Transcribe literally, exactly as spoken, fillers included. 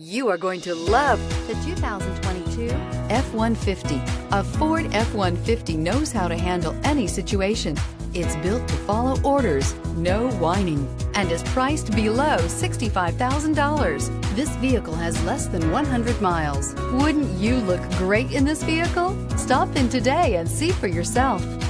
You are going to love the two thousand twenty-two F one fifty. A Ford F one fifty knows how to handle any situation. It's built to follow orders, no whining, and is priced below sixty-five thousand dollars. This vehicle has less than one hundred miles. Wouldn't you look great in this vehicle? Stop in today and see for yourself.